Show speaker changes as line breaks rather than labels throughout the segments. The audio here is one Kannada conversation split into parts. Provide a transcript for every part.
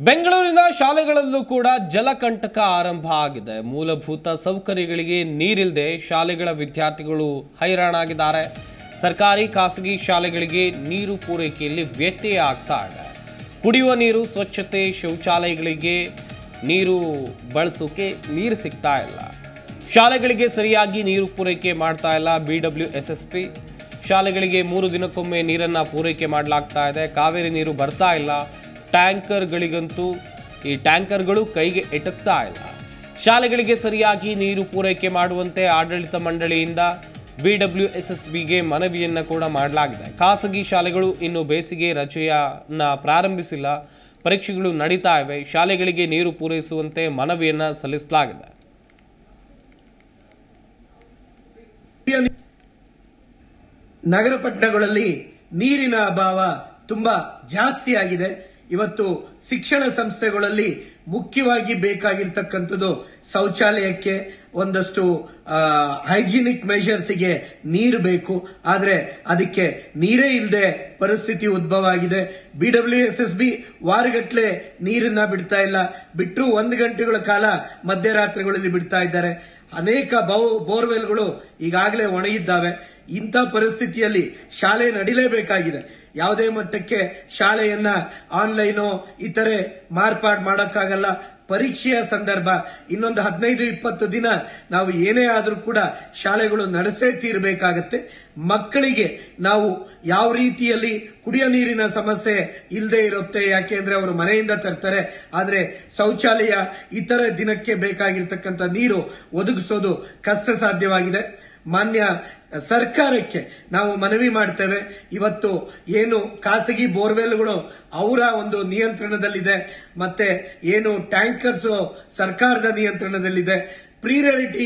ಬೆಂಗಳೂರಿನ ಶಾಲೆಗಳಲ್ಲೂ ಕೂಡ ಜಲಕಂಟಕ ಆರಂಭ ಆಗಿದೆ. ಮೂಲಭೂತ ಸೌಕರ್ಯಗಳಿಗೆ ನೀರಿಲ್ಲದೆ ಶಾಲೆಗಳ ವಿದ್ಯಾರ್ಥಿಗಳು ಹೈರಾಣಾಗಿದ್ದಾರೆ. ಸರ್ಕಾರಿ ಖಾಸಗಿ ಶಾಲೆಗಳಿಗೆ ನೀರು ಪೂರೈಕೆಯಲ್ಲಿ ವ್ಯತ್ಯಯ ಆಗ್ತಾ ಇದೆ. ಕುಡಿಯುವ ನೀರು, ಸ್ವಚ್ಛತೆ, ಶೌಚಾಲಯಗಳಿಗೆ ನೀರು ಬಳಸೋಕೆ ನೀರು ಸಿಗ್ತಾ ಇಲ್ಲ. ಶಾಲೆಗಳಿಗೆ ಸರಿಯಾಗಿ ನೀರು ಪೂರೈಕೆ ಮಾಡ್ತಾ ಇಲ್ಲ BWSSB. ಶಾಲೆಗಳಿಗೆ 3 ದಿನಕ್ಕೊಮ್ಮೆ ನೀರನ್ನು ಪೂರೈಕೆ ಮಾಡಲಾಗ್ತಾ ಇದೆ. ಕಾವೇರಿ ನೀರು ಬರ್ತಾ ಇಲ್ಲ. ಟ್ಯಾಂಕರ್ಗಳಿಗಂತೂ ಈ ಟ್ಯಾಂಕರ್ಗಳು ಕೈಗೆ ಎಟಕ್ತಾ ಇಲ್ಲ. ಶಾಲೆಗಳಿಗೆ ಸರಿಯಾಗಿ ನೀರು ಪೂರೈಕೆ ಮಾಡುವಂತೆ ಆಡಳಿತ ಮಂಡಳಿಯಿಂದ BWSSBಗೆ ಮನವಿಯನ್ನು ಕೂಡ ಮಾಡಲಾಗಿದೆ. ಖಾಸಗಿ ಶಾಲೆಗಳು ಇನ್ನು ಬೇಸಿಗೆ ರಜೆಯನ್ನು ಪ್ರಾರಂಭಿಸಿಲ್ಲ. ಪರೀಕ್ಷೆಗಳು ನಡೀತಾ ಇವೆ. ಶಾಲೆಗಳಿಗೆ ನೀರು ಪೂರೈಸುವಂತೆ ಮನವಿಯನ್ನು ಸಲ್ಲಿಸಲಾಗಿದೆ.
ನಗರ ಪಟ್ಟಣಗಳಲ್ಲಿ ನೀರಿನ ಅಭಾವ ತುಂಬಾ ಜಾಸ್ತಿ ಆಗಿದೆ. ಇವತ್ತು ಶಿಕ್ಷಣ ಸಂಸ್ಥೆಗಳಲ್ಲಿ ಮುಖ್ಯವಾಗಿ ಬೇಕಾಗಿರ್ತಕ್ಕಂಥದ್ದು ಶೌಚಾಲಯಕ್ಕೆ ಒಂದಷ್ಟು ಹೈಜಿನಿಕ್ ಮೆಷರ್ಸ್ಗೆ ನೀರು ಬೇಕು. ಆದರೆ ಅದಕ್ಕೆ ನೀರೇ ಇಲ್ಲದೆ ಪರಿಸ್ಥಿತಿ ಉದ್ಭವ ಆಗಿದೆ. BWSSB ವಾರಗಟ್ಟಲೆ ನೀರನ್ನ ಬಿಡ್ತಾ ಇಲ್ಲ. ಬಿಟ್ಟರು 1 ಗಂಟೆಗಳ ಕಾಲ ಮಧ್ಯರಾತ್ರಿಗಳಲ್ಲಿ ಬಿಡ್ತಾ ಇದ್ದಾರೆ. ಅನೇಕ ಬೋರ್ವೆಲ್ಗಳು ಈಗಾಗಲೇ ಒಣಗಿದ್ದಾವೆ. ಇಂಥ ಪರಿಸ್ಥಿತಿಯಲ್ಲಿ ಶಾಲೆ ನಡೀಲೇಬೇಕಾಗಿದೆ. ಯಾವುದೇ ಮಟ್ಟಕ್ಕೆ ಶಾಲೆಯನ್ನ ಆನ್ಲೈನು ಇತರೆ ಮಾರ್ಪಾಡು ಮಾಡೋಕ್ಕಾಗಲ್ಲ. ಪರೀಕ್ಷೆಯ ಸಂದರ್ಭ ಇನ್ನೊಂದು 15-20 ದಿನ ನಾವು ಏನೇ ಆದರೂ ಕೂಡ ಶಾಲೆಗಳು ನಡೆಸೇ ತೀರಬೇಕಾಗತ್ತೆ. ಮಕ್ಕಳಿಗೆ ನಾವು ಯಾವ ರೀತಿಯಲ್ಲಿ ಕುಡಿಯೋ ನೀರಿನ ಸಮಸ್ಯೆ ಇಲ್ಲದೆ ಇರುತ್ತೆ, ಯಾಕೆಂದ್ರೆ ಅವರು ಮನೆಯಿಂದ ತರ್ತಾರೆ. ಆದರೆ ಶೌಚಾಲಯ ಇತರ ದಿನಕ್ಕೆ ಬೇಕಾಗಿರ್ತಕ್ಕಂಥ ನೀರು ಒದಗಿಸೋದು ಕಷ್ಟ ಸಾಧ್ಯವಾಗಿದೆ. ಮಾನ್ಯ ಸರ್ಕಾರಕ್ಕೆ ನಾವು ಮನವಿ ಮಾಡ್ತೇವೆ. ಇವತ್ತು ಏನು ಖಾಸಗಿ ಬೋರ್ವೆಲ್ಗಳು ಅವರ ಒಂದು ನಿಯಂತ್ರಣದಲ್ಲಿದೆ, ಮತ್ತೆ ಏನು ಟ್ಯಾಂಕರ್ಸ್ ಸರ್ಕಾರದ ನಿಯಂತ್ರಣದಲ್ಲಿದೆ. ಪ್ರಿಯಾರಿಟಿ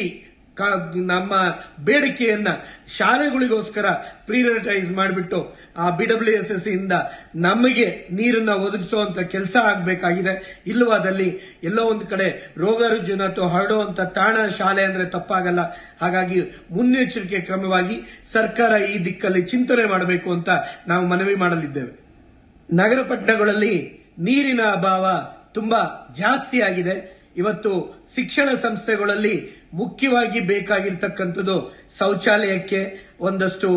ನಮ್ಮ ಬೇಡಿಕೆಯನ್ನ ಶಾಲೆಗಳಿಗೋಸ್ಕರ ಪ್ರಿಯಾರಿಟೈಸ್ ಮಾಡಿಬಿಟ್ಟು ಆ BWSSB ಇಂದ ನಮಗೆ ನೀರನ್ನ ಒದಗಿಸುವಂತ ಕೆಲಸ ಆಗಬೇಕಾಗಿದೆ. ಇಲ್ಲವಾದಲ್ಲಿ ಎಲ್ಲೋ ಒಂದು ಕಡೆ ರೋಗ ರುಜಿನ ಅಥವಾ ಹರಡುವಂತ ತಾಣ ಶಾಲೆ ಅಂದ್ರೆ ತಪ್ಪಾಗಲ್ಲ. ಹಾಗಾಗಿ ಮುನ್ನೆಚ್ಚರಿಕೆ ಕ್ರಮವಾಗಿ ಸರ್ಕಾರ ಈ ದಿಕ್ಕಲ್ಲಿ ಚಿಂತನೆ ಮಾಡಬೇಕು ಅಂತ ನಾವು ಮನವಿ ಮಾಡಲಿದ್ದೇವೆ. ನಗರ ಪಟ್ಟಣಗಳಲ್ಲಿ ನೀರಿನ ಅಭಾವ ತುಂಬಾ ಜಾಸ್ತಿ ಆಗಿದೆ. ಇವತ್ತು ಶಿಕ್ಷಣ ಸಂಸ್ಥೆಗಳಲ್ಲಿ ಮುಖ್ಯವಾಗಿ ಬೇಕಾಗಿರ್ತಕ್ಕಂಥದ್ದು ಶೌಚಾಲಯಕ್ಕೆ ಒಂದಷ್ಟು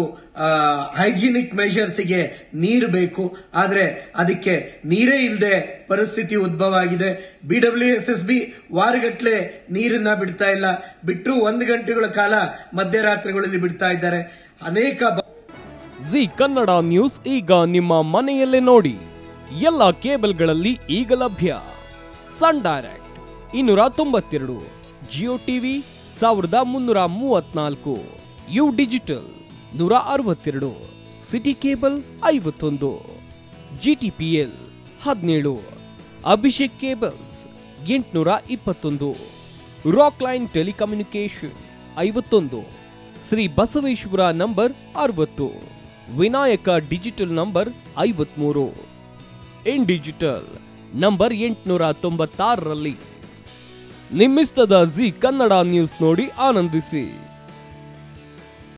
ಹೈಜಿನಿಕ್ ಮೆಷರ್ಸ್ಗೆ ನೀರು ಬೇಕು. ಆದರೆ ಅದಕ್ಕೆ ನೀರೇ ಇಲ್ಲದೆ ಪರಿಸ್ಥಿತಿ ಉದ್ಭವ ಆಗಿದೆ. BWSSB ವಾರಗಟ್ಟಲೆ ನೀರನ್ನ ಬಿಡ್ತಾ ಇಲ್ಲ. ಬಿಟ್ಟರು 1 ಗಂಟೆಗಳ ಕಾಲ ಮಧ್ಯರಾತ್ರಿಗಳಲ್ಲಿ ಬಿಡ್ತಾ ಇದ್ದಾರೆ. ಅನೇಕ
ಜಿ ಕನ್ನಡ ನ್ಯೂಸ್ ಈಗ ನಿಮ್ಮ ಮನೆಯಲ್ಲೇ ನೋಡಿ. ಎಲ್ಲ ಕೇಬಲ್ಗಳಲ್ಲಿ ಈಗ ಲಭ್ಯ. Sun Direct 292, Jio TV 1334, U digital 162, city cable 51, GTPL 17, Abhishek cables 821, Rockline telecommunication 51, Shri Basaveshwara number 60, Vinayaka digital number 53, in digital number 896ರಲ್ಲಿ. ನಿಮ್ಮಿಸ್ತದ ಜಿ ಕನ್ನಡ ನ್ಯೂಸ್ ನೋಡಿ ಆನಂದಿಸಿ.